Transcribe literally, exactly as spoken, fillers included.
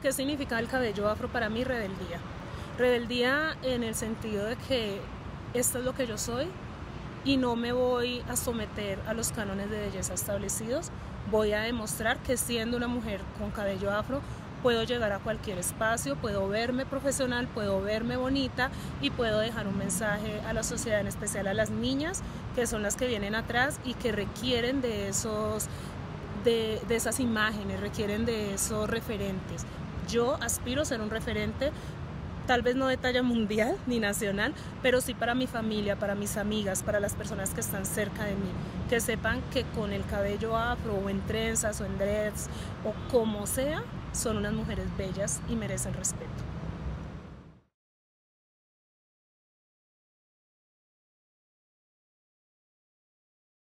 ¿Qué significa el cabello afro para mí? Rebeldía. Rebeldía en el sentido de que esto es lo que yo soy y no me voy a someter a los cánones de belleza establecidos. Voy a demostrar que siendo una mujer con cabello afro puedo llegar a cualquier espacio, puedo verme profesional, puedo verme bonita y puedo dejar un mensaje a la sociedad, en especial a las niñas, que son las que vienen atrás y que requieren de esos, de, de esas imágenes, requieren de esos referentes. Yo aspiro a ser un referente, tal vez no de talla mundial ni nacional, pero sí para mi familia, para mis amigas, para las personas que están cerca de mí, que sepan que con el cabello afro o en trenzas o en dreads o como sea, son unas mujeres bellas y merecen respeto.